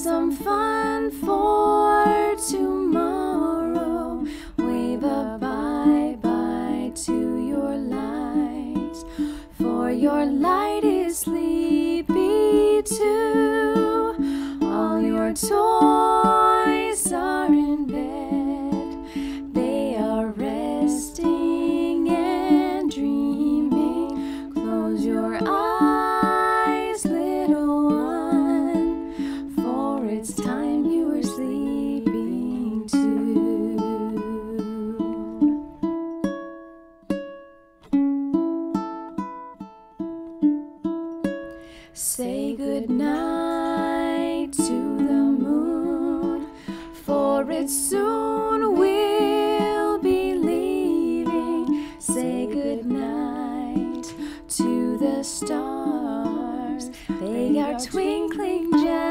some fun for tomorrow. Wave a bye-bye to your light, for your light is sleepy too. All your toys are in bed, they are resting and dreaming. Close your eyes, little one, for it's time you were sleeping too. Say goodnight to the moon, for it soon will be leaving. Say goodnight to the stars, they are twinkling just